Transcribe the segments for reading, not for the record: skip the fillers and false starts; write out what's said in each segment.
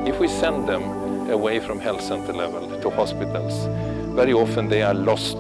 If we send them away from health center level to hospitals, very often they are lost.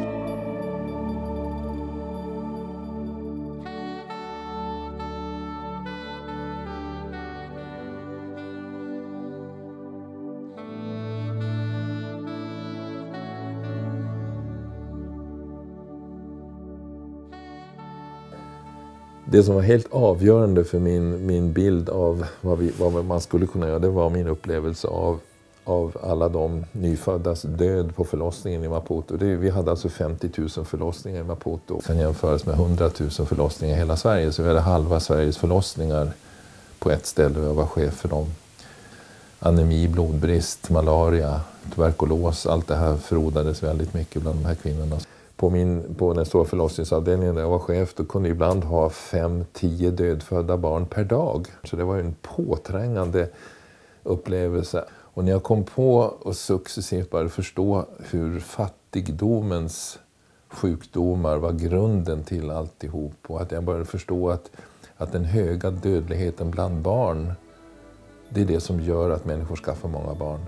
Det som var helt avgörande för min bild av vad man skulle kunna göra, det var min upplevelse av alla de nyföddas död på förlossningen i Maputo. Vi hade alltså 50 000 förlossningar i Maputo. Sen jämförs med 100 000 förlossningar i hela Sverige. Så vi hade halva Sveriges förlossningar på ett ställe och jag var chef för dem. Anemi, blodbrist, malaria, tuberkulos, allt det här frodades väldigt mycket bland de här kvinnorna. På den stora förlossningsavdelningen där jag var chef, då kunde ibland ha 5-10 dödfödda barn per dag. Så det var en påträngande upplevelse. Och när jag kom på och successivt började förstå hur fattigdomens sjukdomar var grunden till alltihop. Och att jag började förstå att den höga dödligheten bland barn, det är det som gör att människor skaffar många barn.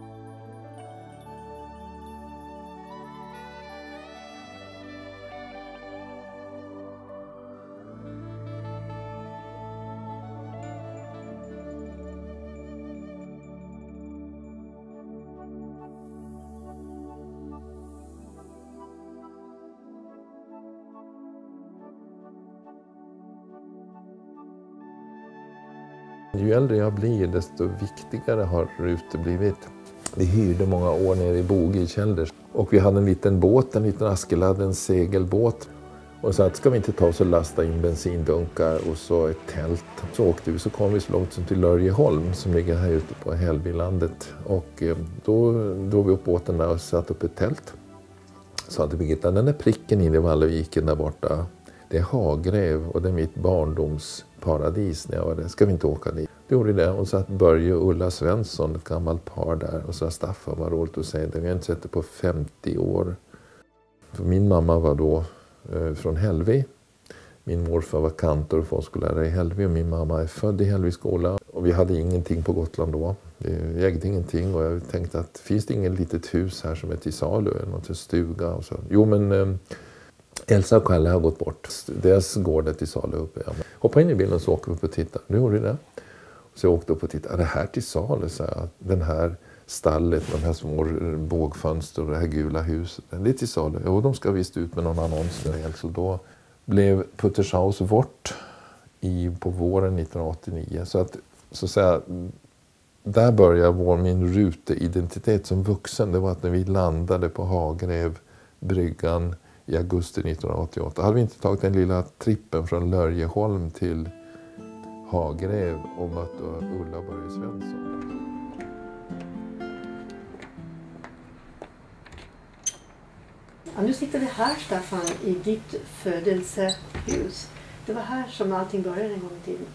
Ju äldre jag blir, desto viktigare har Rute blivit. Vi hyrde många år nere i Boge i Kälders. Och vi hade en liten båt, en liten Askeladd, en segelbåt. Och så att ska vi inte ta oss och lasta in bensindunkar och så ett tält. Så åkte vi, så kom vi så långt som till Lörjeholm som ligger här ute på Hällbylandet. Och då drog vi upp båten där och satte upp ett tält. Så hade Birgitta, den där pricken in i Valleviken där borta, det är Hagrev och det är mitt barndomsparadis när jag var där. Ska vi inte åka dit? Det gjorde det. Och så att Börje och Ulla Svensson, ett gammalt par där. Och så att Staffan var roligt att säga det. Vi har inte sett det på 50 år. För min mamma var då från Hällvi. Min morfar var kantor och folkskollärare i Hällvi. Och min mamma är född i Hällvi skola. Och vi hade ingenting på Gotland då. Vi ägde ingenting. Och jag tänkte att finns det ingen litet hus här som är till salu? Eller något till stuga? Och så. Jo men... Elsa och Kalle har gått bort. Deras gård är till salu uppe. Ja. Hoppa in i bilen så åker vi upp och tittar. Nu gjorde det. Så jag åkte upp och tittade. Är det här till salu? Så jag. Den här stallet, de här små bågfönster och det här gula huset. Det är till salu. Jo, de ska visst ut med någon annons. Så då blev Puttershaus vårt på våren 1989. Så att säga, där började min Rute-identitet som vuxen. Det var att när vi landade på Hagrev, bryggan, i augusti 1988 hade vi inte tagit den lilla trippen från Lörjeholm till Hagrev och mött Ulla och Börje Svensson. Ja, nu sitter vi här, Staffan, i ditt födelsehus. Det var här som allting började en gång i tiden.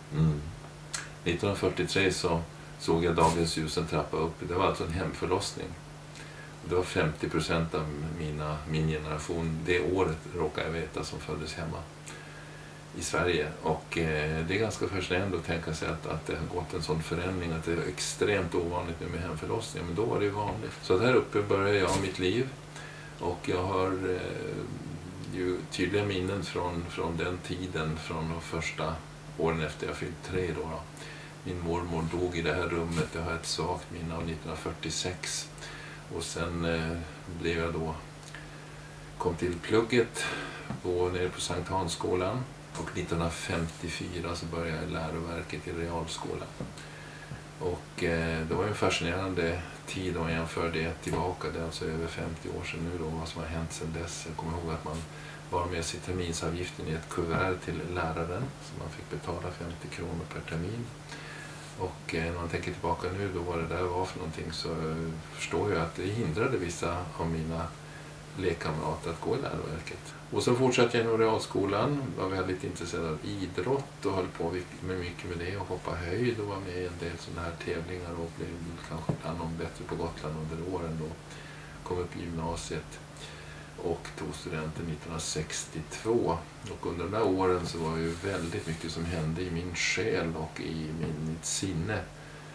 1943 så såg jag dagens ljus en trappa upp. Det var alltså en hemförlossning. Det var 50% av min generation det året råkar jag veta som föddes hemma i Sverige. Och det är ganska fascinerande att tänka sig att det har gått en sån förändring, att det är extremt ovanligt nu med hemförlossningar. Men då var det ju vanligt. Så här uppe började jag mitt liv och jag har ju tydliga minnen från den tiden, från de första åren efter jag fyllt 3 då. Min mormor dog i det här rummet, jag har ett svagt minne av 1946. Och sen blev jag då, kom till plugget nere på Sankt Hansskolan. Och 1954 så började jag i läroverket i realskolan. Och det var en fascinerande tid om jag jämför det tillbaka. Det är alltså över 50 år sedan nu då, vad som har hänt sedan dess. Jag kommer ihåg att man bar med sig terminsavgiften i ett kuvert till läraren. Så man fick betala 50 kronor per termin. Och när man tänker tillbaka nu då vad det där var för någonting, så förstår jag att det hindrade vissa av mina lekkamrater att gå i läroverket. Och så fortsatte jag i realskolan, var väldigt intresserad av idrott och höll på med mycket med det och hoppa höjd och var med i en del sådana här tävlingar och blev kanske bland de bättre på Gotland under åren då. Kom upp i gymnasiet och tog studenten 1962. Och under de här åren så var ju väldigt mycket som hände i min själ och i mitt sinne.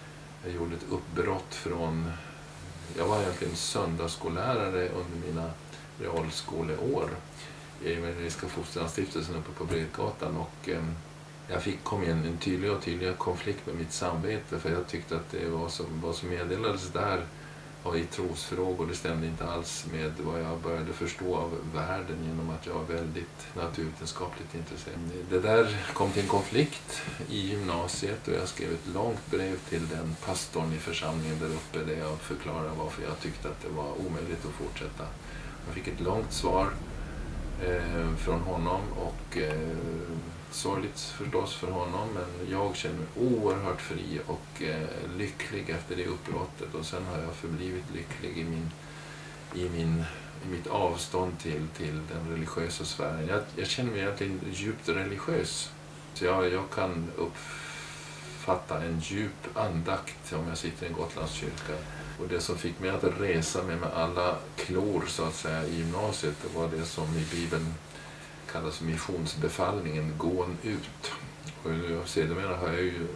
Jag gjorde ett uppbrott från... Jag var egentligen söndagsskollärare under mina realskoleår i Evangeliska Fosterlandsstiftelsen uppe på Bredgatan, och jag kom i en tydligare konflikt med mitt samvete, för jag tyckte att det vad som meddelades där i trosfrågor, det stämde inte alls med vad jag började förstå av världen genom att jag var väldigt naturvetenskapligt intresserad. Det där kom till en konflikt i gymnasiet, och jag skrev ett långt brev till den pastorn i församlingen där uppe där jag förklarade varför jag tyckte att det var omöjligt att fortsätta. Jag fick ett långt svar från honom, och sorgligt förstås för honom, men jag känner mig oerhört fri och lycklig efter det uppbrottet, och sen har jag förblivit lycklig i mitt avstånd till den religiösa sfären. Jag känner mig egentligen djupt religiös, så jag kan uppfatta en djup andakt om jag sitter i en Gotlandskyrka. Och det som fick mig att resa med alla klor så att säga i gymnasiet, det var det som i Bibeln kallas missionsbefallningen, gån ut. Och sedermera har jag ju,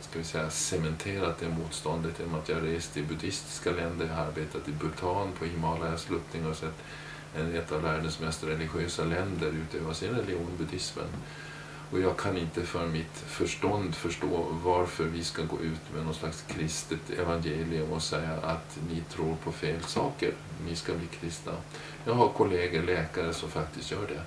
cementerat det motståndet genom att jag rest i buddhistiska länder. Jag har arbetat i Bhutan på Himalayas sluttning och sett ett av världens mest religiösa länder utöva sin religion, buddhismen. Och jag kan inte för mitt förstånd förstå varför vi ska gå ut med någon slags kristet evangelium och säga att ni tror på fel saker, ni ska bli kristna. Jag har kollegor, läkare som faktiskt gör det.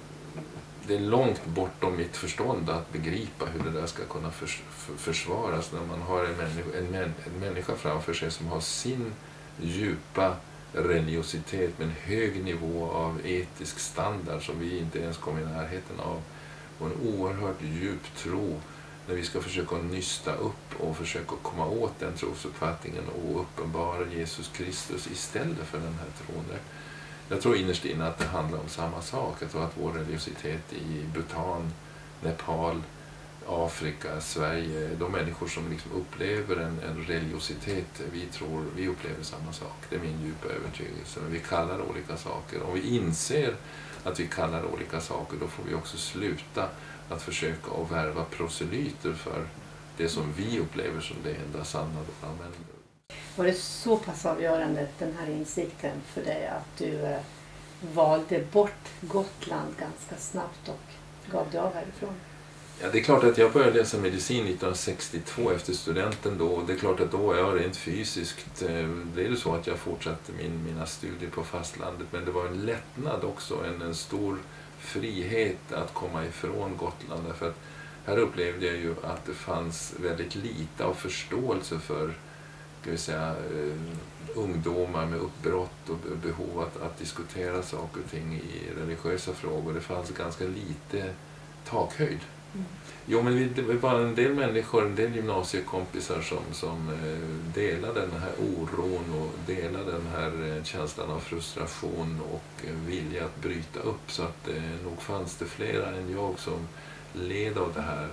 Det är långt bortom mitt förstånd att begripa hur det där ska kunna försvaras när man har en människa framför sig som har sin djupa religiositet med en hög nivå av etisk standard som vi inte ens kommer i närheten av, och en oerhört djup tro när vi ska försöka nysta upp och försöka komma åt den trosuppfattningen och uppenbara Jesus Kristus istället för den här tron. Jag tror innerst inne att det handlar om samma sak. Jag tror att vår religiositet i Bhutan, Nepal, Afrika, Sverige, de människor som liksom upplever en religiositet, vi upplever samma sak. Det är min djupa övertygelse. Men vi kallar olika saker. Om vi inser att vi kallar olika saker, då får vi också sluta att försöka att värva proselyter för det som vi upplever som det enda sanna. Men var det så pass avgörande, den här insikten för dig, att du valde bort Gotland ganska snabbt och gav dig av härifrån? Ja, det är klart att jag började läsa medicin 1962 efter studenten då. Och det är klart att då är jag rent fysiskt, det är det så att jag fortsatte mina studier på fastlandet. Men det var en lättnad också, en stor frihet att komma ifrån Gotland. Därför att här upplevde jag ju att det fanns väldigt lite av förståelse för, ska vi säga, ungdomar med uppbrott och behov att diskutera saker och ting i religiösa frågor. Det fanns ganska lite takhöjd. Jo, men det var en del människor, en del gymnasiekompisar som delade den här oron och delade den här känslan av frustration och vilja att bryta upp. Så att nog fanns det flera än jag som led av det här.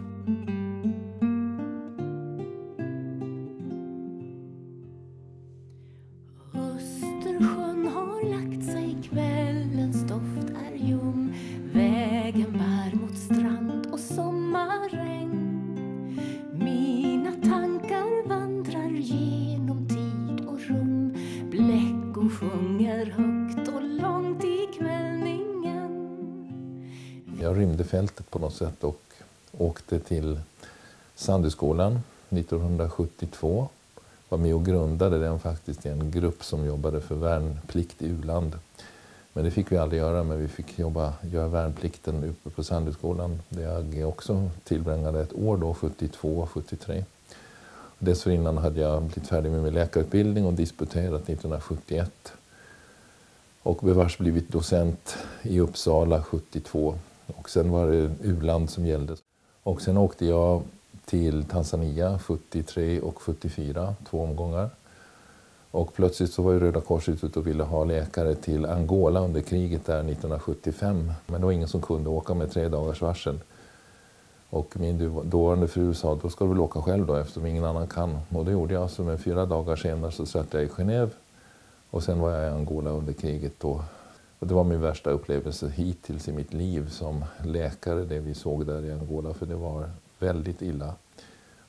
Östersjön har lagt sig, kvällens doft är ljum. Vägen bär mot strand och sommarregn. Mina tankar vandrar genom tid och rum. Bläckor sjunger högt och långt i kvällningen. Jag rymde fältet på något sätt och åkte till Sandöskolan 1972. Var med och grundade den faktiskt i en grupp som jobbade för värnplikt i u-land. Men det fick vi aldrig göra, men vi fick göra värnplikten uppe på Sandöskolan. Där jag också tillbringade ett år då, 72-73. Dessförinnan hade jag blivit färdig med min läkarutbildning och disputerat 1971. Och bevars blivit docent i Uppsala 72. Och sen var det u-land som gällde. Och sen åkte jag till Tanzania 73 och 74, 2 omgångar. Och plötsligt så var ju Röda Korset ute och ville ha läkare till Angola under kriget där 1975. Men det var ingen som kunde åka med 3 dagars varsel. Och min dåvarande fru sa, då ska du väl åka själv då eftersom ingen annan kan. Och det gjorde jag, så med 4 dagar senare så satt jag i Genève. Och sen var jag i Angola under kriget då. Och det var min värsta upplevelse hittills i mitt liv som läkare, det vi såg där i Angola. För det var väldigt illa.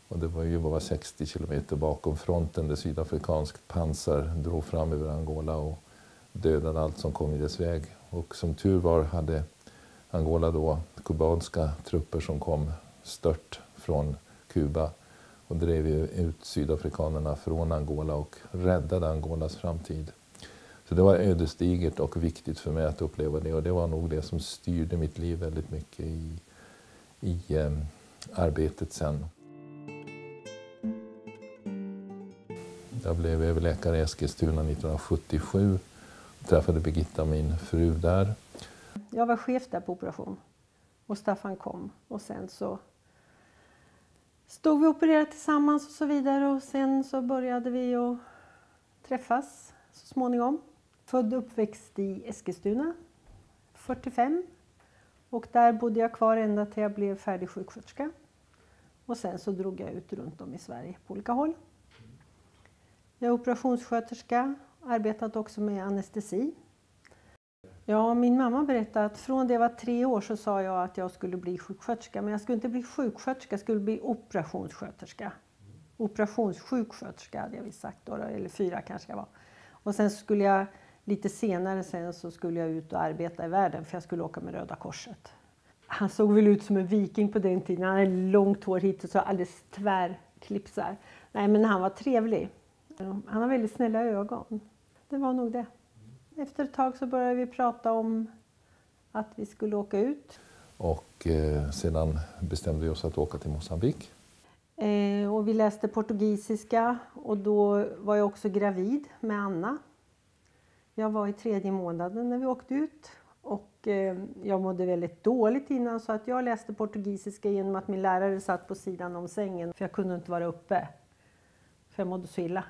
Och det var ju bara 60 kilometer bakom fronten där sydafrikanskt pansar drog fram över Angola och dödade allt som kom i dess väg. Och som tur var hade Angola då kubanska trupper som kom stört från Kuba och drev ut sydafrikanerna från Angola och räddade Angolas framtid. Så det var ödesdigert och viktigt för mig att uppleva det, och det var nog det som styrde mitt liv väldigt mycket i arbetet sen. Jag blev överläkare i Eskilstuna 1977 och träffade Birgitta, min fru, där. Jag var chef där på operation och Staffan kom, och sen så stod vi och opererade tillsammans och så vidare, och sen så började vi att träffas så småningom. Född och uppväxt i Eskilstuna 45, och där bodde jag kvar ända till jag blev färdig sjuksköterska. Och sen så drog jag ut runt om i Sverige på olika håll. Jag är operationssköterska, arbetat också med anestesi. Ja, min mamma berättade att från det jag var 3 år så sa jag att jag skulle bli sjuksköterska. Men jag skulle inte bli sjuksköterska, jag skulle bli operationssköterska. Operationssjuksköterska hade jag visst sagt då, eller 4 kanske jag var. Och sen skulle jag lite senare så skulle jag ut och arbeta i världen, för jag skulle åka med Röda Korset. Han såg väl ut som en viking på den tiden. Han hade långt hår hit och så alldeles tvärklipsar. Nej, men han var trevlig. Han har väldigt snälla ögon. Det var nog det. Efter ett tag så började vi prata om att vi skulle åka ut. Och sedan bestämde vi oss att åka till Mosambik. Och vi läste portugisiska, och då var jag också gravid med Anna. Jag var i 3:e månaden när vi åkte ut, och jag mådde väldigt dåligt innan, så att jag läste portugisiska genom att min lärare satt på sidan om sängen, för jag kunde inte vara uppe, för jag mådde så illa.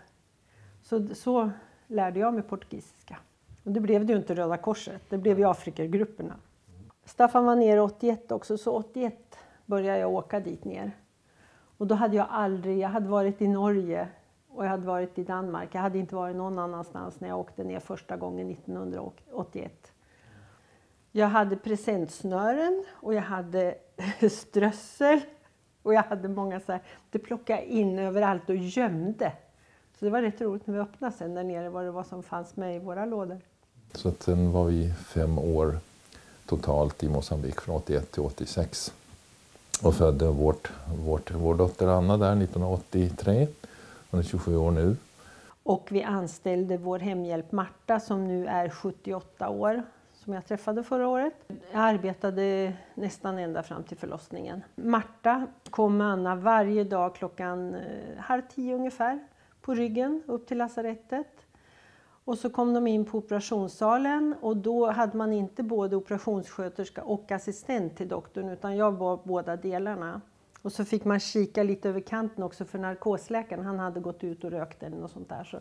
Så lärde jag mig portugisiska. Och det blev det ju inte Röda Korset, det blev ju Afrikagrupperna. Staffan var nere 81 också, så 81 började jag åka dit ner. Och då hade jag hade varit i Norge och jag hade varit i Danmark. Jag hade inte varit någon annanstans när jag åkte ner första gången 1981. Jag hade presentsnören och jag hade strössel och jag hade många så här, det plockade in överallt och gömde. Så det var rätt roligt när vi öppnade sen där nere vad det var som fanns med i våra lådor. Så att sen var vi 5 år totalt i Mosambik från 81 till 86. Och födde vår dotter Anna där 1983. Hon är 27 år nu. Och vi anställde vår hemhjälp Marta som nu är 78 år. Som jag träffade förra året. Jag arbetade nästan ända fram till förlossningen. Marta kom med Anna varje dag klockan 9:30 ungefär. På ryggen upp till lasarettet. Och så kom de in på operationssalen och då hade man inte både operationssköterska och assistent till doktorn utan jag var båda delarna. Och så fick man kika lite över kanten också för narkosläkaren, han hade gått ut och rökt eller något sånt där.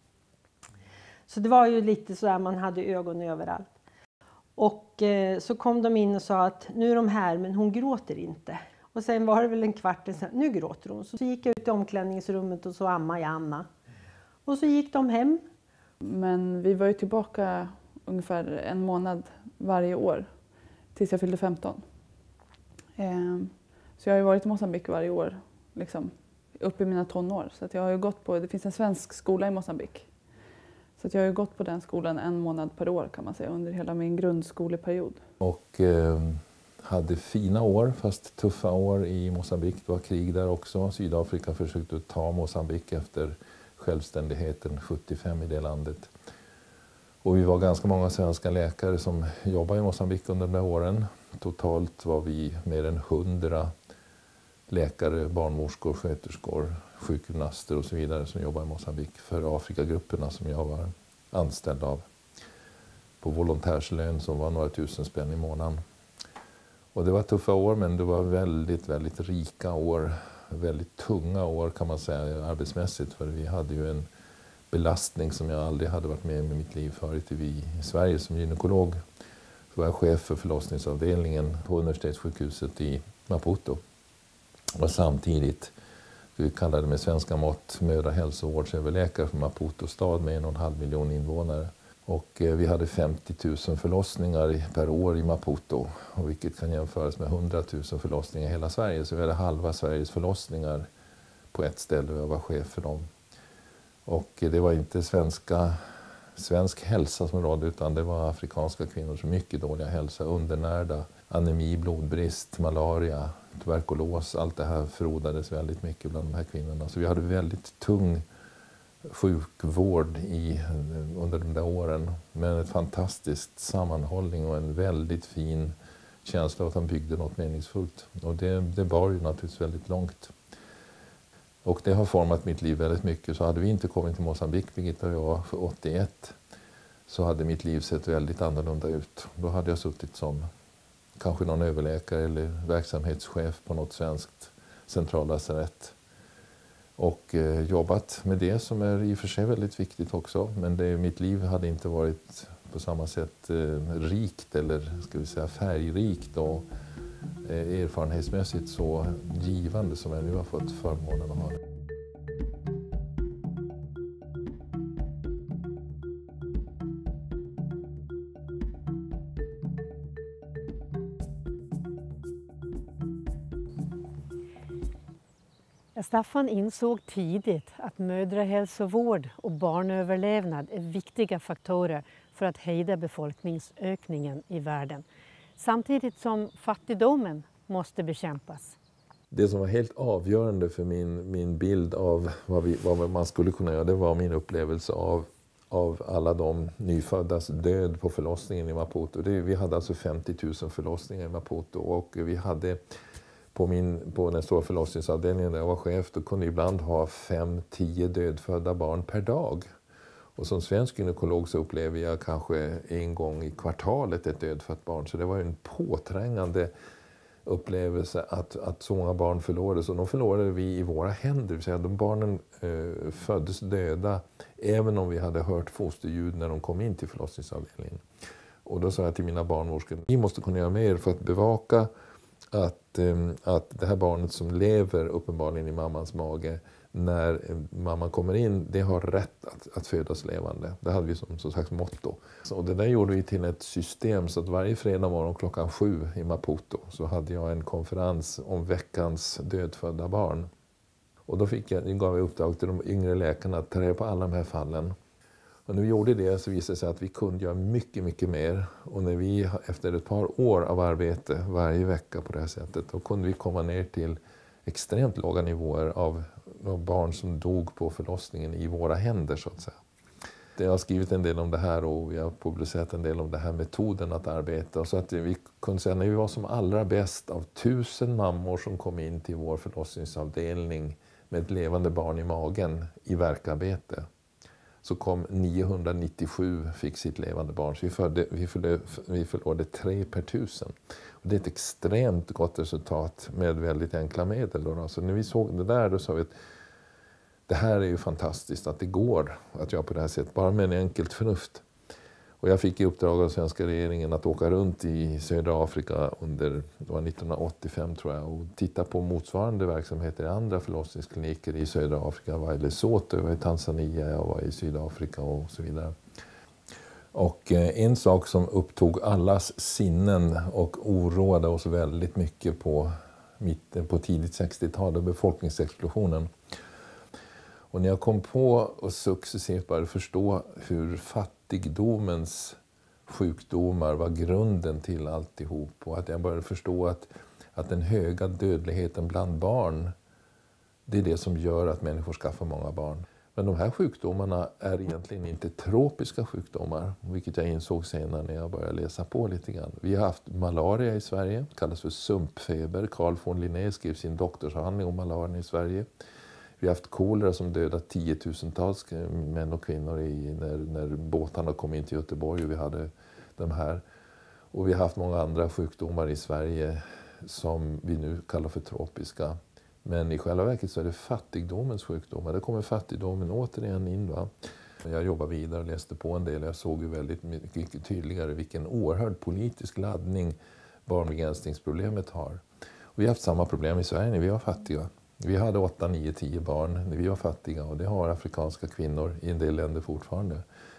Så det var ju lite så där man hade ögon överallt. Och så kom de in och sa att nu är de här men hon gråter inte. Och sen var det väl en kvart sen, nu gråter hon. Så gick jag ut i omklädningsrummet och så ammade jag Anna. Och så gick de hem. Men vi var ju tillbaka ungefär 1 månad varje år tills jag fyllde 15. Så jag har ju varit i Mosambik varje år, liksom, upp i mina tonår. Så att jag har ju gått på, det finns en svensk skola i Mosambik. Så att jag har ju gått på den skolan 1 månad per år kan man säga under hela min grundskoleperiod. Och hade fina år, fast tuffa år i Mosambik. Det var krig där också. Sydafrika försökte ta Mosambik efter självständigheten 75 i det landet. Och vi var ganska många svenska läkare som jobbade i Mosambik under de här åren. Totalt var vi mer än 100 läkare, barnmorskor, sköterskor, sjukgymnaster och så vidare som jobbade i Mosambik för Afrikagrupperna som jag var anställd av. På volontärslön som var några tusen spänn i månaden. Och det var tuffa år men det var väldigt, väldigt rika år. Väldigt tunga år kan man säga arbetsmässigt för vi hade ju en belastning som jag aldrig hade varit med i mitt liv förut i Sverige som gynekolog. Så var jag chef för förlossningsavdelningen på universitetssjukhuset i Maputo. Och samtidigt, vi kallade mig svenska mått, mödrahälsovårdsöverläkare för Maputo stad med 1,5 miljon invånare. Och vi hade 50 000 förlossningar per år i Maputo, och vilket kan jämföras med 100 000 förlossningar i hela Sverige. Så vi hade halva Sveriges förlossningar på ett ställe och jag var chef för dem. Och det var inte svensk hälsa som rådde, utan det var afrikanska kvinnor som mycket dåliga hälsa, undernärda, anemi, blodbrist, malaria, tuberkulos. Allt det här frodades väldigt mycket bland de här kvinnorna. Så vi hade väldigt tung sjukvård under de där åren. Men ett fantastiskt sammanhållning och en väldigt fin känsla av att han byggde något meningsfullt. Och det bar ju naturligtvis väldigt långt. Och det har format mitt liv väldigt mycket. Så hade vi inte kommit till Mosambik, Birgitta och jag, för 81, så hade mitt liv sett väldigt annorlunda ut. Då hade jag suttit som kanske någon överläkare eller verksamhetschef på något svenskt centrallasarett. Och jobbat med det som är i och för sig väldigt viktigt också. Men mitt liv hade inte varit på samma sätt rikt eller ska vi säga färgrikt och erfarenhetsmässigt så givande som jag nu har fått förmånen att ha. Staffan insåg tidigt att mödrahälsovård och barnöverlevnad är viktiga faktorer för att hejda befolkningsökningen i världen. Samtidigt som fattigdomen måste bekämpas. Det som var helt avgörande för min bild av vad man skulle kunna göra, det var min upplevelse av alla de nyföddas död på förlossningen i Maputo. Vi hade alltså 50 000 förlossningar i Maputo och vi hade på den stora förlossningsavdelningen där jag var chef, då kunde ibland ha 5-10 dödfödda barn per dag. Och som svensk gynekolog så upplever jag kanske en gång i kvartalet ett dödfött barn. Så det var en påträngande upplevelse att så många barn förlorades. Och de förlorade vi i våra händer. Det vill säga de barnen föddes döda även om vi hade hört fosterljud när de kom in till förlossningsavdelningen. Och då sa jag till mina barnmorskor, vi måste kunna göra mer för att bevaka att det här barnet som lever uppenbarligen i mammans mage när mamman kommer in, det har rätt att födas levande. Det hade vi som sagt motto. Och det där gjorde vi till ett system så att varje fredag morgon 7:00 i Maputo så hade jag en konferens om veckans dödfödda barn. Och då gav jag uppdrag till de yngre läkarna att ta reda på alla de här fallen. Och när vi gjorde det så visade det sig att vi kunde göra mycket, mycket mer. Och när vi efter ett par år av arbete varje vecka på det här sättet, då kunde vi komma ner till extremt låga nivåer av barn som dog på förlossningen i våra händer så att säga. Jag har skrivit en del om det här och vi har publicerat en del om det här metoden att arbeta. Så att vi kunde säga när vi var som allra bäst av 1000 mammor som kom in till vår förlossningsavdelning med ett levande barn i magen i verkarbete, så kom 997 fick sitt levande barn. Så vi förlorade 3 per 1000. Och det är ett extremt gott resultat med väldigt enkla medel. Då. Så när vi såg det där då sa vi att det här är ju fantastiskt att det går att göra på det här sättet. Bara med en enkelt förnuft. Och jag fick i uppdrag av svenska regeringen att åka runt i södra Afrika det var 1985 tror jag, och titta på motsvarande verksamheter i andra förlossningskliniker i södra Afrika. Jag var i Lesotho, jag var i Tanzania, jag var i Sydafrika och så vidare. Och en sak som upptog allas sinnen och oroade oss väldigt mycket på tidigt 60-tal, befolkningsexplosionen. Och när jag kom på och successivt började förstå hur fattigdomens sjukdomar var grunden till alltihop. Och att jag började förstå att den höga dödligheten bland barn, det är det som gör att människor skaffar många barn. Men de här sjukdomarna är egentligen inte tropiska sjukdomar, vilket jag insåg senare när jag började läsa på lite grann. Vi har haft malaria i Sverige, kallas för sumpfeber. Carl von Linné skrev sin doktorsavhandling om malaria i Sverige. Vi har haft kolera som dödat 10 000-tals män och kvinnor när båtarna kom in till Göteborg och vi hade de här. Och vi har haft många andra sjukdomar i Sverige som vi nu kallar för tropiska. Men i själva verket så är det fattigdomens sjukdomar. Det kommer fattigdomen återigen in. Va? Jag jobbade vidare och läste på en del. Jag såg ju väldigt mycket tydligare vilken oerhörd politisk laddning barnbegränsningsproblemet har. Och vi har haft samma problem i Sverige när vi var fattiga. Vi hade 8, 9, 10 barn när vi var fattiga och det har afrikanska kvinnor i en del länder fortfarande.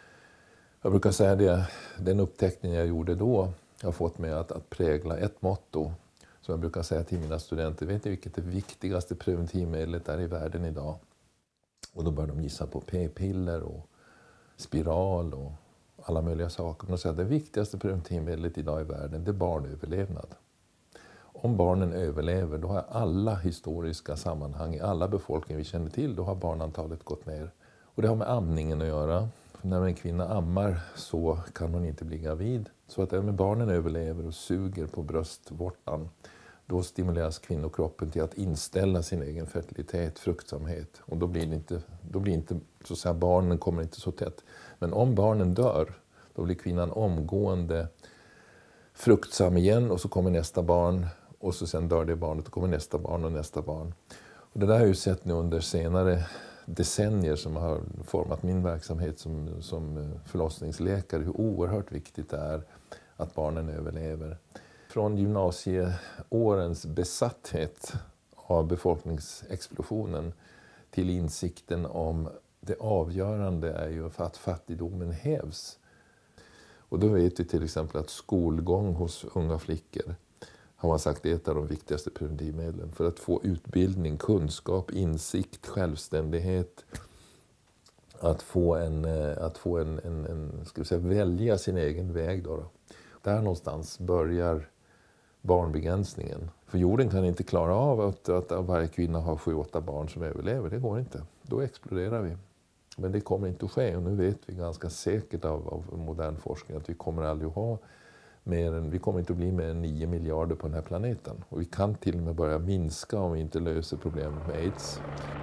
Jag brukar säga det, den upptäckning jag gjorde då har fått mig att prägla ett motto Så jag brukar säga till mina studenter, vet ni vilket det viktigaste preventivmedlet är i världen idag? Och då börjar de gissa på p-piller och spiral och alla möjliga saker. Men säger att det viktigaste preventivmedlet idag i världen, det är barnöverlevnad. Om barnen överlever, då har alla historiska sammanhang, i alla befolkningar vi känner till, då har barnantalet gått ner. Och det har med amningen att göra. För när en kvinna ammar så kan hon inte bli gravid. Så att även barnen överlever och suger på bröstvårtan, då stimuleras kvinnokroppen till att inställa sin egen fertilitet, fruktsamhet. Och då blir inte så att säga, barnen kommer inte så tätt. Men om barnen dör, då blir kvinnan omgående fruktsam igen och så kommer nästa barn. Och så sen dör det barnet och kommer nästa barn och nästa barn. Och det där har jag ju sett nu under senare decennier som har format min verksamhet som förlossningsläkare. Hur oerhört viktigt det är att barnen överlever. Från gymnasieårens besatthet av befolkningsexplosionen till insikten om det avgörande är ju för att fattigdomen hävs. Och då vet vi till exempel att skolgång hos unga flickor har man sagt är ett av de viktigaste preventivmedlen. För att få utbildning, kunskap, insikt, självständighet. Att få ska vi säga, välja sin egen väg. Då. Där någonstans börjar barnbegränsningen. För jorden kan inte klara av att varje kvinna har 7-8 barn som överlever. Det går inte. Då exploderar vi. Men det kommer inte att ske. Och nu vet vi ganska säkert av modern forskning att vi kommer aldrig att ha vi kommer inte att bli mer än 9 miljarder på den här planeten. Och vi kan till och med börja minska om vi inte löser problemet med AIDS.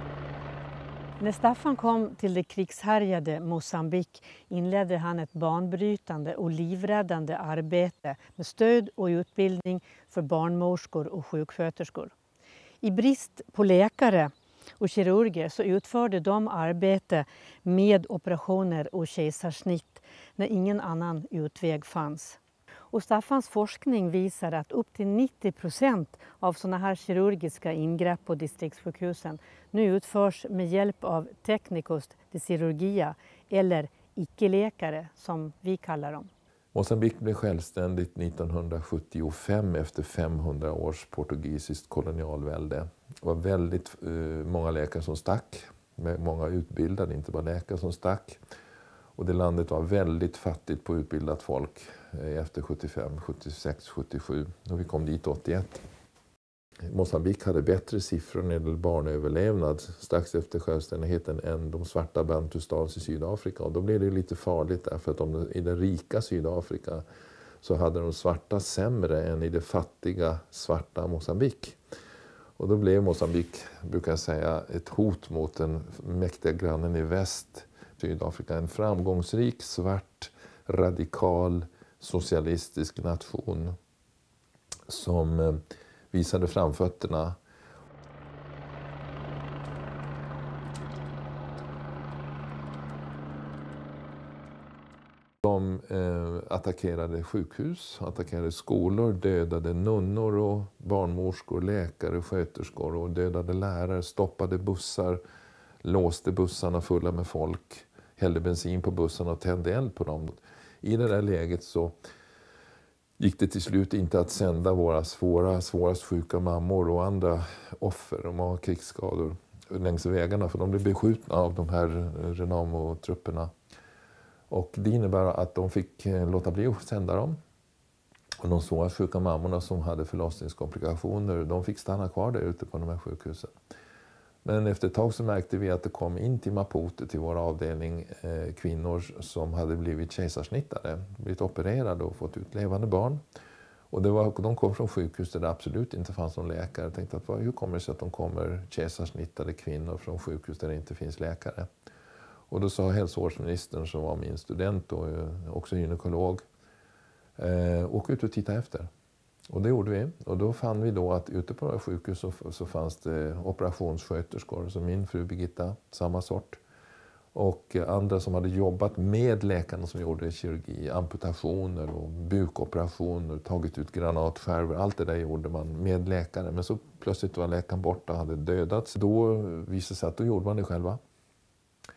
När Staffan kom till det krigshärjade Mosambik inledde han ett banbrytande och livräddande arbete med stöd och utbildning för barnmorskor och sjuksköterskor. I brist på läkare och kirurger så utförde de arbete med operationer och kejsarsnitt när ingen annan utväg fanns. Och Staffans forskning visar att upp till 90% av sådana här kirurgiska ingrepp på distriktssjukhusen nu utförs med hjälp av teknikos de cirurgia eller icke-läkare som vi kallar dem. Mosambik blev självständigt 1975 efter 500 års portugisiskt kolonialvälde. Det var väldigt många läkare som stack, många utbildade, inte bara läkare som stack. Och det landet var väldigt fattigt på utbildat folk efter 75, 76, 77 och vi kom dit 81. Mosambik hade bättre siffror när det gäller barnöverlevnad strax efter självständigheten än de svarta bantustans i Sydafrika. Och då blev det lite farligt därför att i det rika Sydafrika så hade de svarta sämre än i det fattiga svarta Mosambik. Och då blev Mosambik, brukar jag säga, ett hot mot den mäktiga grannen i väst, Sydafrika. En framgångsrik, svart, radikal, socialistisk nation som visade framfötterna. De attackerade sjukhus, attackerade skolor, dödade nunnor och barnmorskor, läkare, sköterskor och dödade lärare, stoppade bussar, låste bussarna fulla med folk, hällde bensin på bussarna och tände eld på dem. I det där läget så gick det till slut inte att sända våra svårast sjuka mammor och andra offer och har krigsskador längs vägarna för de blev beskjutna av de här Renamo-trupperna. Och det innebär att de fick låta bli att sända dem. Och de svårast sjuka mammorna som hade förlossningskomplikationer, de fick stanna kvar där ute på de här sjukhusen. Men efter ett tag så märkte vi att det kom in till Maputo, till vår avdelning, kvinnor som hade blivit kejsarsnittade, blivit opererade och fått ut levande barn. Och de kom från sjukhus där det absolut inte fanns någon läkare. Jag tänkte att hur kommer det sig att de kommer kejsarsnittade kvinnor från sjukhus där det inte finns läkare? Och då sa hälsovårdsministern som var min student och också gynekolog, åk ut och titta efter. Och det gjorde vi. Och då fann vi då att ute på sjukhus så fanns det operationssköterskor, som min fru Birgitta, samma sort. Och andra som hade jobbat med läkarna som gjorde kirurgi, amputationer och bukoperationer, tagit ut granatskärvor. Allt det där gjorde man med läkare. Men så plötsligt var läkaren borta och hade dödats. Då visade det sig att då gjorde man det själva.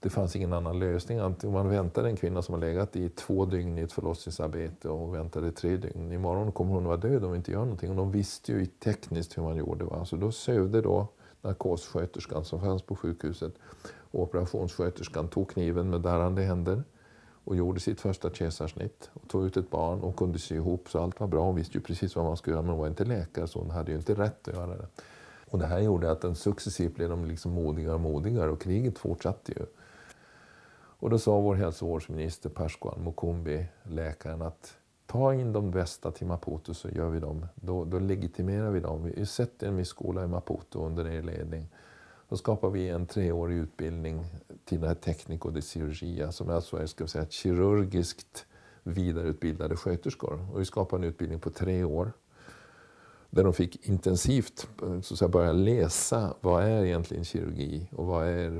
Det fanns ingen annan lösning. Om man väntade en kvinna som har legat i 2 dygn i ett förlossningsarbete och väntade 3 dygn. Imorgon kommer hon vara död om vi inte gör någonting. Och de visste ju tekniskt hur man gjorde. Va? Så då sövde då narkossköterskan som fanns på sjukhuset. Och operationssköterskan tog kniven med darrande händer och gjorde sitt första kejsarsnitt. Och tog ut ett barn och kunde sy ihop så allt var bra. Hon visste ju precis vad man skulle göra, men hon var inte läkare så hon hade ju inte rätt att göra det. Och det här gjorde att den successivt blev de liksom modigare och modigare och kriget fortsatte ju. Och då sa vår hälsovårdsminister Pascual Mukumbi, läkaren, att ta in de bästa till Maputo så gör vi dem. Då legitimerar vi dem. Vi sätter en viss skola i Maputo under er ledning. Då skapar vi en 3-årig utbildning till den här teknico de cirurgia som alltså är, ska vi säga, kirurgiskt vidareutbildade sköterskor. Och vi skapar en utbildning på 3 år. Där de fick intensivt så att säga, börja läsa vad är egentligen kirurgi och vad är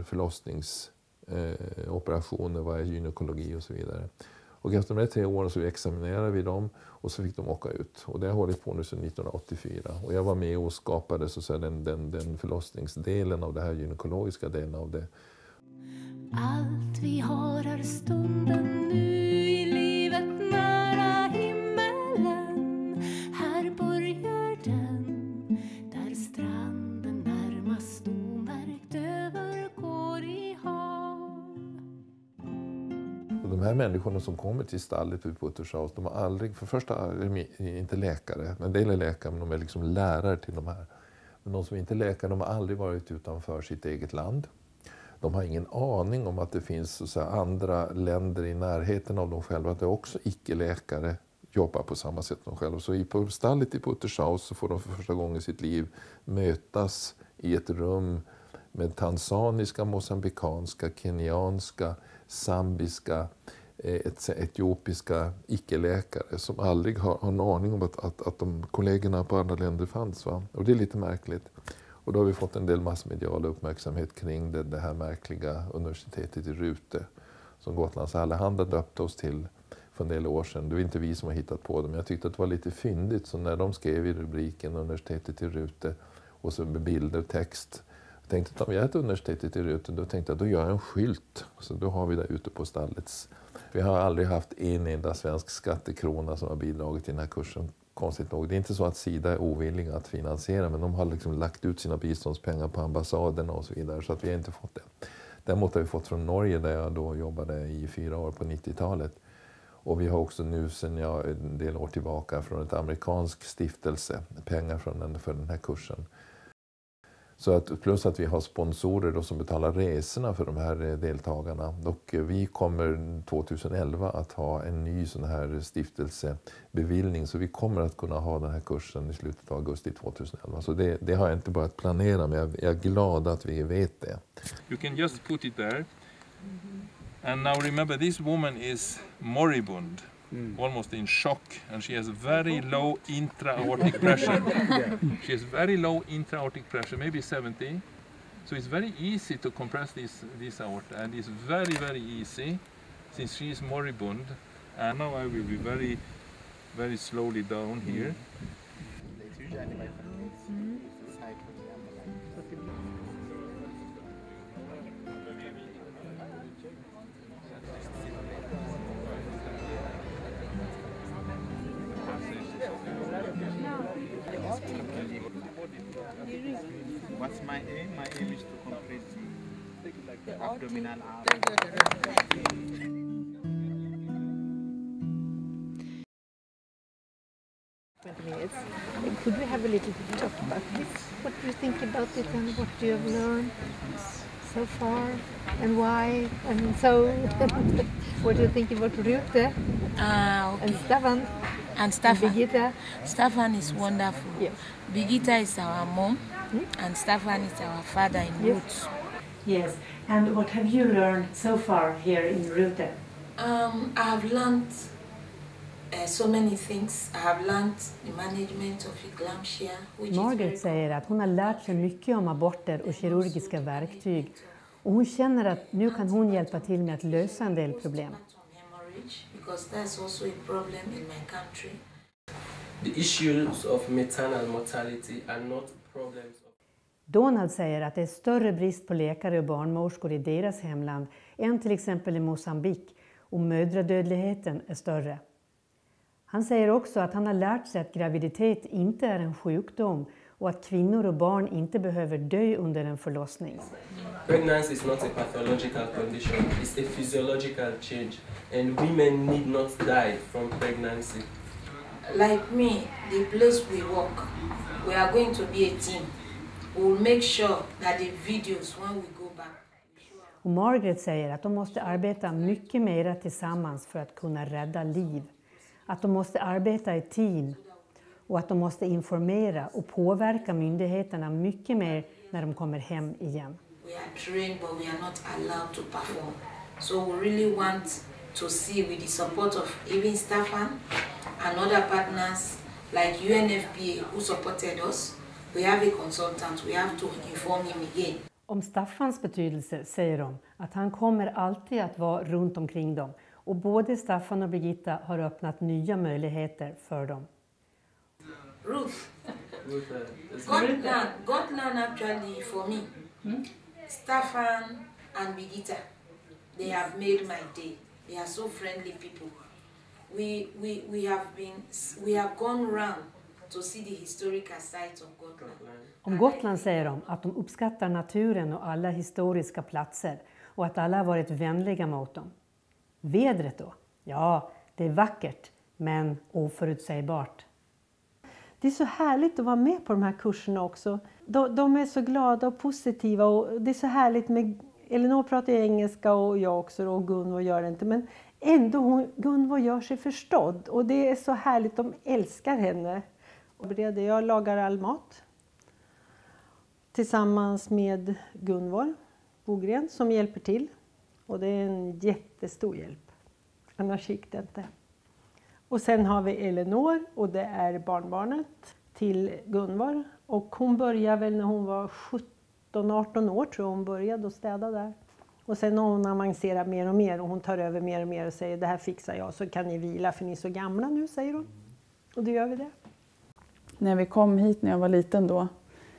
förlossningsoperationer, vad är gynekologi och så vidare. Och efter de här 3 åren så examinerade vi dem och så fick de åka ut. Och det har hållit på nu sedan 1984. Och jag var med och skapade så att säga, den förlossningsdelen av det här gynekologiska delen av det. Allt vi har är stunden nu i livet nära himmelen. Här börjar den, där stranden närmast omärkt övergår i hav. Och de här människorna som kommer till stallet vid Puturshaus, de har aldrig, för första är inte läkare, en del är läkare men de är liksom lärare till de här. Men de som inte är läkare, de har aldrig varit utanför sitt eget land. De har ingen aning om att det finns så att säga, andra länder i närheten av dem själva där också icke-läkare jobbar på samma sätt som de själva. Så på stallet i Puturshaus så får de för första gången i sitt liv mötas i ett rum med tanzaniska, mosambikanska, kenyanska, zambiska, etiopiska icke-läkare som aldrig har en aning om att de kollegorna på andra länder fanns. Va? Och det är lite märkligt. Och då har vi fått en del massmedial uppmärksamhet kring det här märkliga universitetet i Rute som Gotlands Allehanda döpte oss till för en del år sedan. Det är inte vi som har hittat på det, men jag tyckte att det var lite fyndigt. Så när de skrev i rubriken universitetet i Rute och så med bilder och text. Jag tänkte att om jag är ett universitetet i Rute, då tänkte jag då gör jag en skylt. Så då har vi det ute på stallets. Vi har aldrig haft en enda svensk skattekrona som har bidragit till den här kursen. Konstigt nog. Det är inte så att Sida är ovilliga att finansiera, men de har liksom lagt ut sina biståndspengar på ambassaderna och så vidare, så att vi har inte fått det. Däremot har vi fått från Norge där jag då jobbade i 4 år på 90-talet. Och vi har också nu sedan en del år tillbaka från ett amerikansk stiftelse pengar för den här kursen. Så att, plus att vi har sponsorer då som betalar resorna för de här deltagarna. Och vi kommer 2011 att ha en ny sån här stiftelsebeviljning. Så vi kommer att kunna ha den här kursen i slutet av augusti 2011. Så det har jag inte börjat planera, men jag är glad att vi vet det. You can just put it there. And now remember, this woman is moribund. Almost in shock, and she has very low intra-aortic pressure. She has very low intra-aortic pressure, maybe 70. So it's very easy to compress this aorta, and it's very, very easy since she is moribund. And now I will be very, very slowly down here. What's my aim? My aim is to compress the abdominal arm. Could we have a little talk about this? What do you think about it and what you have learned so far and why? And so, what do you think about Rute Okay. and Staffan? And Staffan. Birgitta? Staffan is wonderful. Yes. Birgitta is our mom, and Staffan is our father in Yes. roots. Yes. And what have you learned so far here in Rute? I have learned so many things. I have learned the management of eclampsia, which Margaret is säger att hon har lärt sig mycket om aborter och kirurgiska verktyg. Och hon känner att nu kan hon hjälpa till med att lösa en del problem. because that's also a problem in my country. The issues of maternal mortality are not problems of... Donald säger att det är större brist på läkare och barnmorskor i deras hemland än till exempel i Mosambik, och mödradödligheten är större. Han säger också att han har lärt sig att graviditet inte är en sjukdom och att kvinnor och barn inte behöver dö under en förlossning. Pregnancy is not a pathological condition, it's a physiological change, and women need not die from pregnancy. Like me, the place we work, we are going to be a team. We will make sure that the videos when we go back. Och Margaret säger att de måste arbeta mycket mer tillsammans för att kunna rädda liv. Att de måste arbeta i team och att de måste informera och påverka myndigheterna mycket mer när de kommer hem igen. We are trained but we are not allowed to perform. So we really want to see, with the support of even Staffan and other partners like UNFPA who supported us, we have a consultant, we have to inform him again. Om Staffans betydelse säger de att han kommer alltid att vara runt omkring dem, och både Staffan och Birgitta har öppnat nya möjligheter för dem. Ruth, Gotland actually for me, Staffan and Birgitta, they have made my day. They are so friendly people. We have gone round to see the historical sites of Gotland. Om Gotland säger de att de uppskattar naturen och alla historiska platser och att alla har varit vänliga mot dem. Vädret då? Ja, det är vackert men oförutsägbart. Det är så härligt att vara med på de här kurserna också. De är så glada och positiva, och det är så härligt med... Elinor pratar engelska och jag också, och Gunvor gör det inte. Men ändå, Gunvor gör sig förstådd, och det är så härligt, de älskar henne. Jag lagar all mat tillsammans med Gunvor Bogren som hjälper till. Och det är en jättestor hjälp. Annars gick det inte. Och sen har vi Elinor, och det är barnbarnet till Gunvor. Och hon började väl när hon var 17-18 år, tror jag hon började att städa där. Och sen har hon avancerat mer och mer, och hon tar över mer och mer och säger det här fixar jag, så kan ni vila för ni är så gamla nu, säger hon. Och då gör vi det. När vi kom hit när jag var liten då,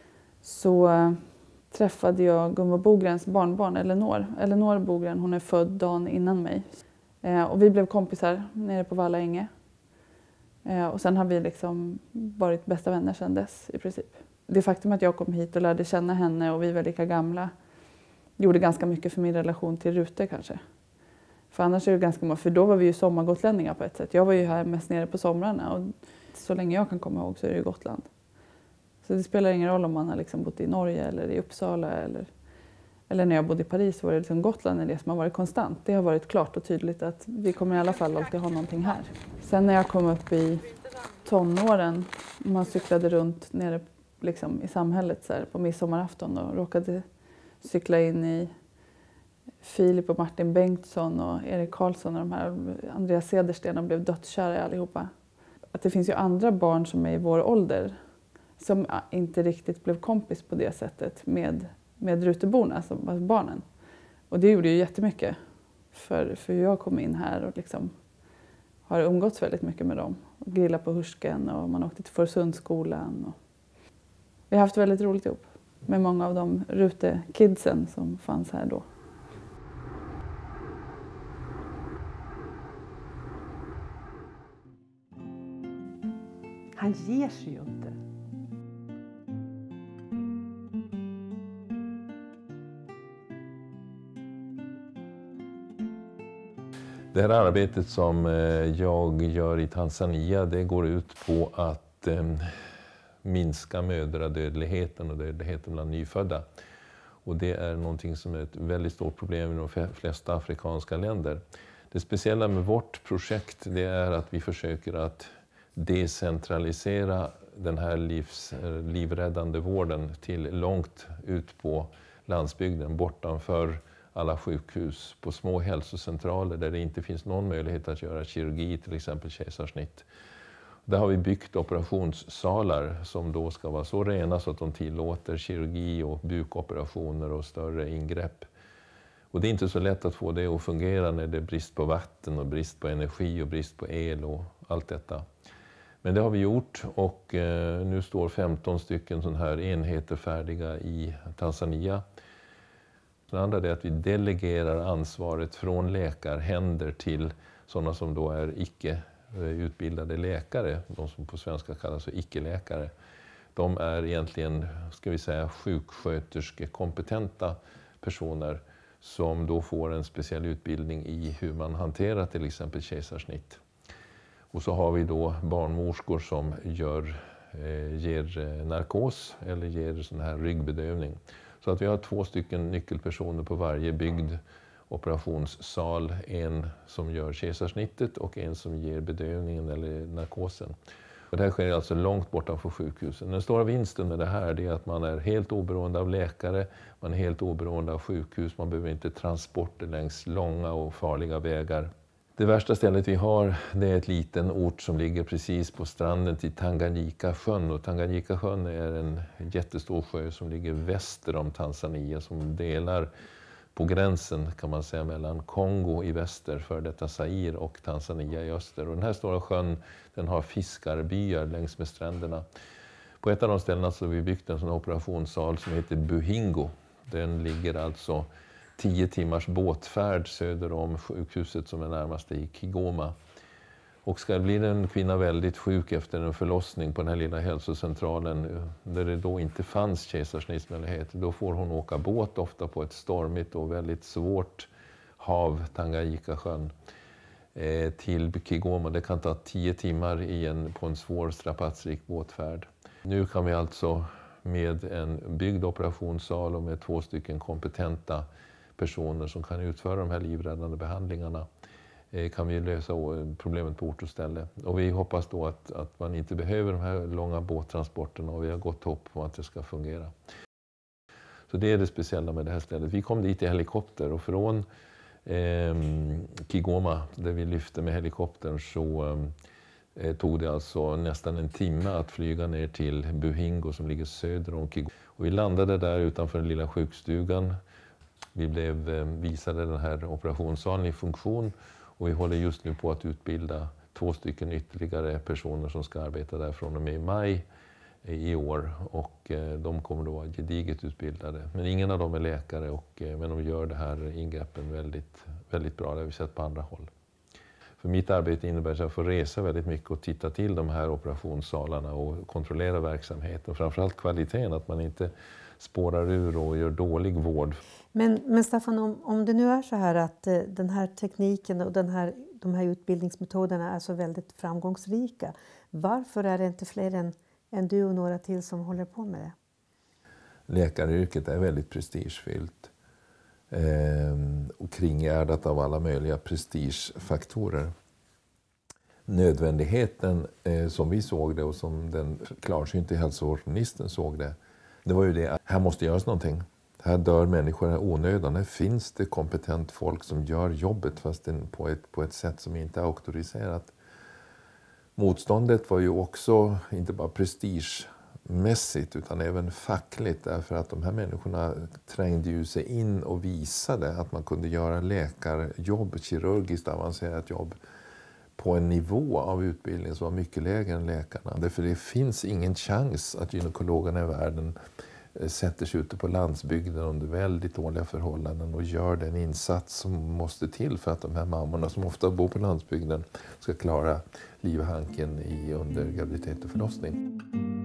så träffade jag Gunvor Bogrens barnbarn Elinor. Elinor Bogren, hon är född dagen innan mig. Och vi blev kompisar nere på Vallaänge. Och sen har vi liksom varit bästa vänner sedan dess i princip. Det faktum att jag kom hit och lärde känna henne och vi var lika gamla gjorde ganska mycket för min relation till Rute kanske. För annars är det ganska många, för då var vi ju sommargotlänningar på ett sätt. Jag var ju här mest nere på somrarna, och så länge jag kan komma ihåg så är det ju Gotland. Så det spelar ingen roll om man har liksom bott i Norge eller i Uppsala eller när jag bodde i Paris, så var det liksom Gotland är det som har varit konstant. Det har varit klart och tydligt att vi kommer i alla fall alltid ha någonting här. Sen när jag kom upp i tonåren, man cyklade runt nere liksom i samhället så här, på midsommarafton och råkade cykla in i Filip och Martin Bengtsson och Erik Karlsson och de här, Andreas Cedersten, och blev dödskära allihopa. Att det finns ju andra barn som är i vår ålder som inte riktigt blev kompis på det sättet med Ruteborna, alltså barnen. Och det gjorde ju jättemycket för jag kom in här och liksom har umgåtts väldigt mycket med dem. Och grilla på Hursken, och man åkte till Försundsskolan. Och vi har haft väldigt roligt ihop med många av de Rute-kidsen som fanns här då. Han ger sig ju inte. Det här arbetet som jag gör i Tanzania, det går ut på att minska mödradödligheten och dödligheten bland nyfödda. Och det är någonting som är ett väldigt stort problem i de flesta afrikanska länder. Det speciella med vårt projekt, det är att vi försöker att decentralisera den här livräddande vården till långt ut på landsbygden, bortanför alla sjukhus, på små hälsocentraler där det inte finns någon möjlighet att göra kirurgi, till exempel kejsarsnitt. Där har vi byggt operationssalar som då ska vara så rena så att de tillåter kirurgi och bukoperationer och större ingrepp. Och det är inte så lätt att få det att fungera när det är brist på vatten och brist på energi och brist på el och allt detta. Men det har vi gjort och nu står 15 stycken sådana här enheter färdiga i Tanzania. Det andra är att vi delegerar ansvaret från läkarhänder till sådana som då är icke utbildade läkare, de som på svenska kallas för icke-läkare. De är egentligen, ska vi säga, sjuksköterskekompetenta personer som då får en speciell utbildning i hur man hanterar till exempel kejsarsnitt. Och så har vi då barnmorskor som ger narkos eller ger sån här ryggbedövning. Så att vi har 2 stycken nyckelpersoner på varje byggd operationssal. En som gör kejsarsnittet och en som ger bedövningen eller narkosen. Och det här sker alltså långt bortanför sjukhusen. Den stora vinsten med det här är att man är helt oberoende av läkare, man är helt oberoende av sjukhus, man behöver inte transporter längs långa och farliga vägar. Det värsta stället vi har, det är ett liten ort som ligger precis på stranden till Tanganyika-sjön. Och Tanganyika-sjön är en jättestor sjö som ligger väster om Tanzania, som delar på gränsen kan man säga mellan Kongo i väster, för detta Zaire, och Tanzania i öster. Och den här stora sjön, den har fiskarbyar längs med stränderna. På ett av de ställena så har vi byggt en sån operationssal som heter Buhingo. Den ligger alltså 10 timmars båtfärd söder om sjukhuset som är närmast i Kigoma. Och ska bli en kvinna väldigt sjuk efter en förlossning på den här lilla hälsocentralen där det då inte fanns kejsarsnittsmöjligheter, då får hon åka båt ofta på ett stormigt och väldigt svårt hav, Tanganyika-sjön, till Kigoma. Det kan ta 10 timmar på en svår strapatsrik båtfärd. Nu kan vi alltså med en byggd operationssal och med 2 stycken kompetenta personer som kan utföra de här livräddande behandlingarna kan vi lösa problemet på ort och ställe. Och vi hoppas då att man inte behöver de här långa båttransporterna, och vi har gott hopp om att det ska fungera. Så det är det speciella med det här stället. Vi kom dit i helikopter, och från Kigoma, där vi lyfte med helikoptern, så tog det alltså nästan en timme att flyga ner till Buhingo som ligger söder om Kigoma. Och vi landade där utanför den lilla sjukstugan. Vi blev visade den här operationssalen i funktion, och vi håller just nu på att utbilda 2 stycken ytterligare personer som ska arbeta där från och med maj i år, och de kommer då vara gediget utbildade. Men ingen av dem är läkare, men de gör det här ingreppen väldigt, väldigt bra. Det har vi sett på andra håll. För mitt arbete innebär att jag får resa väldigt mycket och titta till de här operationssalarna och kontrollera verksamheten. Framförallt kvaliteten, att man inte spårar ur och gör dålig vård. Men Staffan, om det nu är så här att den här tekniken och de här utbildningsmetoderna är så väldigt framgångsrika, varför är det inte fler än du och några till som håller på med det? Läkaryrket är väldigt prestigefyllt och kringgärdat av alla möjliga prestigefaktorer. Nödvändigheten som vi såg det, och som den klarsynte hälsovårdsministern såg det, det var ju det att här måste göras någonting. Här dör människor i onödan. Här finns det kompetent folk som gör jobbet, fast på ett sätt som inte är auktoriserat. Motståndet var ju också inte bara prestigemässigt utan även fackligt, därför att de här människorna trängde ju sig in och visade att man kunde göra läkarjobb, kirurgiskt avancerat jobb, på en nivå av utbildning som var mycket lägre än läkarna. Därför det finns ingen chans att gynekologerna i världen sätter sig ute på landsbygden under väldigt dåliga förhållanden och gör den insats som måste till för att de här mammorna som ofta bor på landsbygden ska klara livhanken under graviditet och förlossning.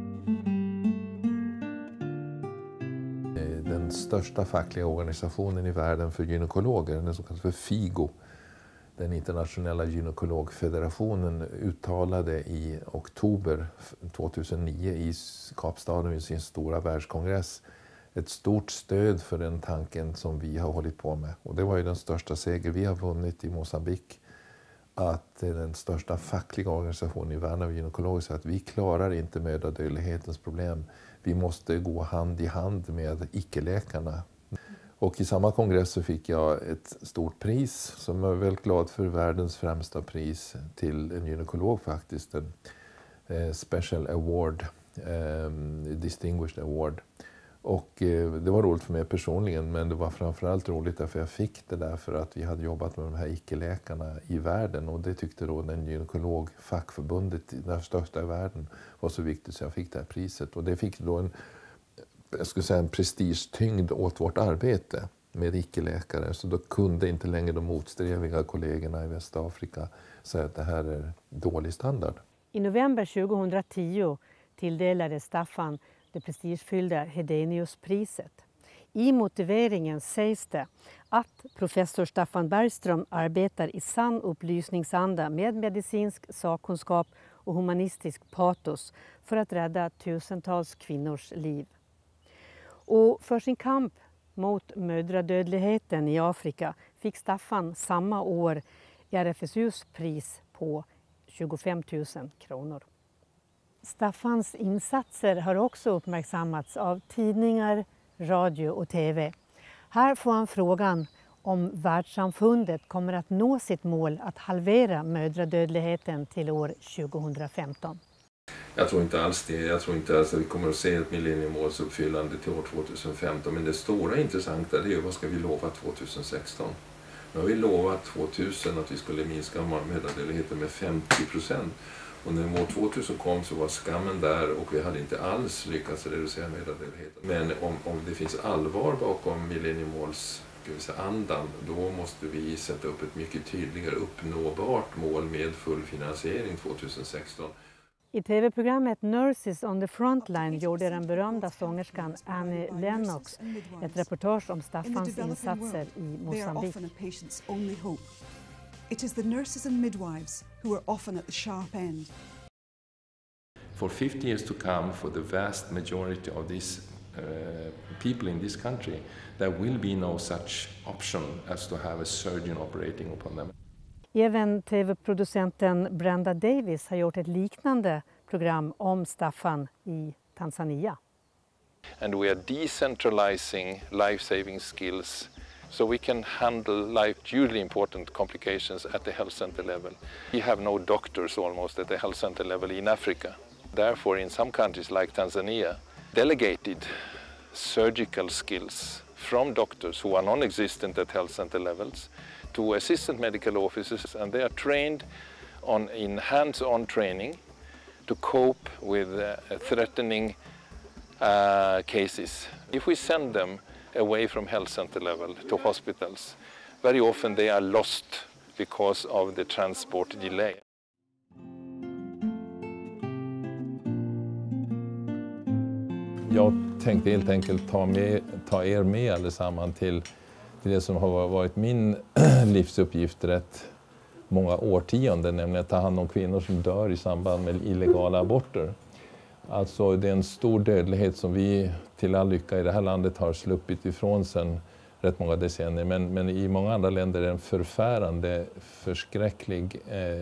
Den största fackliga organisationen i världen för gynekologer, den som kallas för FIGO, den internationella gynekologfederationen, uttalade i oktober 2009 i Kapstaden vid sin stora världskongress ett stort stöd för den tanken som vi har hållit på med. Och det var ju den största seger vi har vunnit i Mosambik, att den största fackliga organisationen i världen av gynekologer säger att vi klarar inte mödradödlighetens problem. Vi måste gå hand i hand med icke-läkarna. Och i samma kongress så fick jag ett stort pris, som jag är väldigt glad för, världens främsta pris till en gynekolog faktiskt. En Special Award, Distinguished Award. Och det var roligt för mig personligen, men det var framförallt roligt därför jag fick det där för att vi hade jobbat med de här icke-läkarna i världen, och det tyckte då den gynekologfackförbundet, det största i världen, var så viktigt så jag fick det här priset. Och det fick då en prestigetyngd åt vårt arbete med icke-läkare, så då kunde inte längre de motsträviga kollegorna i Västafrika säga att det här är dålig standard. I november 2010 tilldelades Staffan det prestigefyllda Hedeniuspriset. I motiveringen sägs det att professor Staffan Bergström arbetar i sann upplysningsanda med medicinsk sakkunskap och humanistisk patos för att rädda tusentals kvinnors liv. Och för sin kamp mot mödradödligheten i Afrika fick Staffan samma år RFSUs pris på 25 000 kronor. Staffans insatser har också uppmärksammats av tidningar, radio och tv. Här får han frågan om världssamfundet kommer att nå sitt mål att halvera mödradödligheten till år 2015. Jag tror inte alls det. Jag tror inte alls att vi kommer att se ett millenniemålsuppfyllande till år 2015. Men det stora intressanta är vad ska vi lova 2016? Nu har vi lovat 2000 att vi skulle minska mödradödligheten med 50%. Och när år 2000 kom så var skammen där och vi hade inte alls lyckats reducera mödradödligheten. Men om det finns allvar bakom millenniemålsandan, då måste vi sätta upp ett mycket tydligare uppnåbart mål med full finansiering 2016. I tv-programmet Nurses on the Frontline gjorde den berömda sångerskan Annie Lennox ett reportage om Staffans insatser i Mozambique. It is the nurses and midwives who are often at the sharp end. For 50 years to come, for the vast majority of these people in this country, there will be no such option as to have a surgeon operating upon them. Även tv-producenten Brenda Davis har gjort ett liknande program om Staffan i Tanzania. And we are decentralizing life-saving skills so we can handle hugely important complications at the health center level. We have no doctors almost at the health center level in Africa. Therefore, in some countries like Tanzania, delegated surgical skills from doctors who are non-existent at health center levels to assistant medical officers, and they are trained in hands-on training to cope with threatening cases. If we send them away from health center level to hospitals, very often they are lost because of the transport delay. Jag tänkte helt enkelt ta er med allesammans till det som har varit min livsuppgift rätt många årtionden, nämligen att ta hand om kvinnor som dör i samband med illegala aborter. Alltså det är en stor dödlighet som vi till all lycka i det här landet har sluppit ifrån sedan rätt många decennier. Men i många andra länder är det en förfärande, förskräcklig,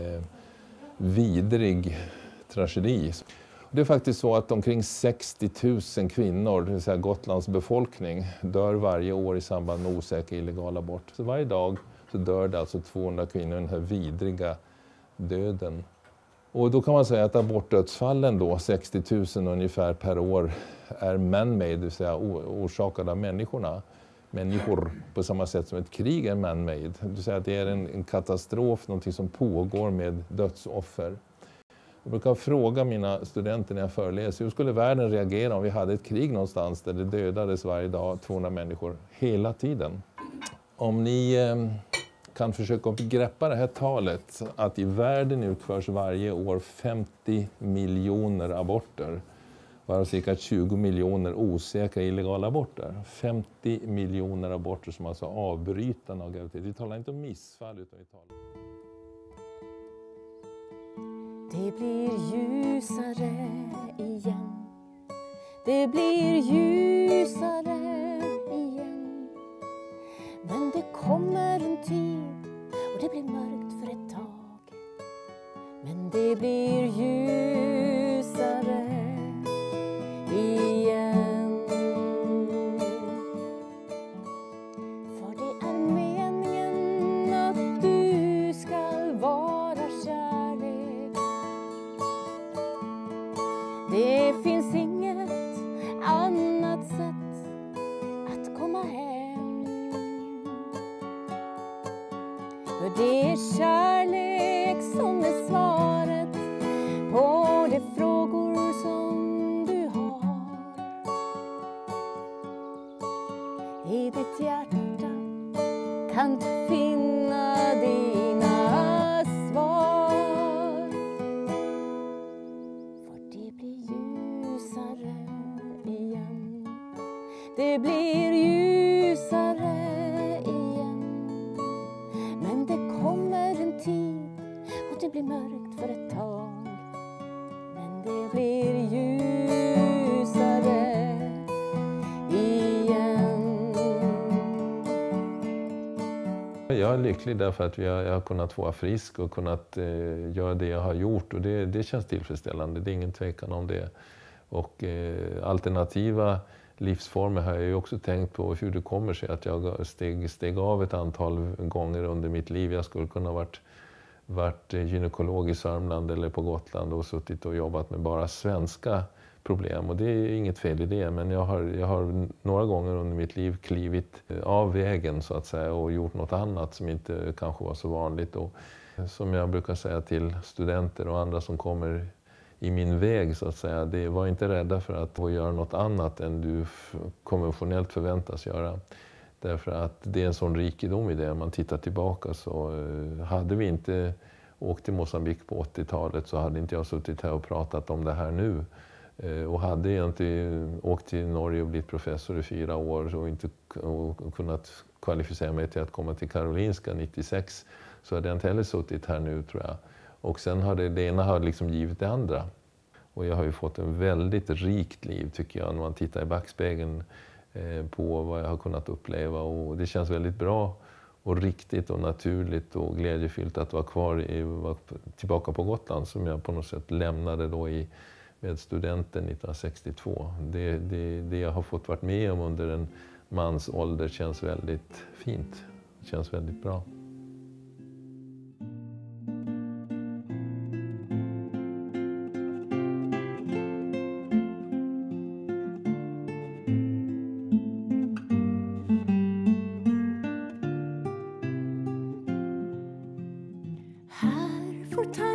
vidrig tragedi. Det är faktiskt så att omkring 60 000 kvinnor, det vill säga Gotlands befolkning, dör varje år i samband med osäker illegal abort. Så varje dag så dör det alltså 200 kvinnor i den här vidriga döden. Och då kan man säga att abortdödsfallen då, 60 000 ungefär per år, är man-made, det vill säga orsakade av människorna. Människor på samma sätt som ett krig är man-made. Det vill säga att det är en katastrof, någonting som pågår med dödsoffer. Jag brukar fråga mina studenter när jag föreläser, hur skulle världen reagera om vi hade ett krig någonstans där det dödades varje dag 200 människor hela tiden? Om ni kan försöka greppa det här talet att i världen utförs varje år 50 miljoner aborter, varav cirka 20 miljoner osäkra illegala aborter. 50 miljoner aborter som alltså avbrytande av graviditet. Vi talar inte om missfall utan vi talar... Det blir ljusare igen. Det blir ljusare igen. Men det kommer en tid och det blir mörkt för ett tag. Men det blir ljusare igen. För det är meningen att du ska vara kärlek. Det finns inget annat sätt Det är kärlek som är svaret på de frågor som du har. I ditt hjärta kan du finna dina svar. För det blir ljusare igen. Det blir ljusare igen. Men det kommer en tid och det blir mörkt för ett tag. Men det blir ljusare igen. Jag är lycklig därför att jag har kunnat vara frisk och kunnat göra det jag har gjort. Och det känns tillfredsställande, det är ingen tvekan om det. Och alternativa livsformer har jag ju också tänkt på hur det kommer sig att jag steg av ett antal gånger under mitt liv. Jag skulle kunna varit gynekolog i Sörmland eller på Gotland och suttit och jobbat med bara svenska problem. Och det är inget fel i det, men jag har några gånger under mitt liv klivit av vägen så att säga och gjort något annat som inte kanske var så vanligt. Och som jag brukar säga till studenter och andra som kommer i min väg så att säga, det var inte rädda för att få göra något annat än du konventionellt förväntas göra. Därför att det är en sån rikedom i det. Om man tittar tillbaka så hade vi inte åkt till Mosambik på 80-talet så hade inte jag suttit här och pratat om det här nu. Och hade jag inte åkt till Norge och blivit professor i 4 år och inte kunnat kvalificera mig till att komma till Karolinska 96 så hade jag inte heller suttit här nu tror jag. Och sen har det ena har liksom givit det andra. Och jag har ju fått en väldigt rikt liv tycker jag när man tittar i backspegeln på vad jag har kunnat uppleva. Och det känns väldigt bra och riktigt och naturligt och glädjefyllt att vara tillbaka på Gotland som jag på något sätt lämnade då med studenten 1962. Det jag har fått varit med om under en mans ålder känns väldigt fint. Det känns väldigt bra. Här får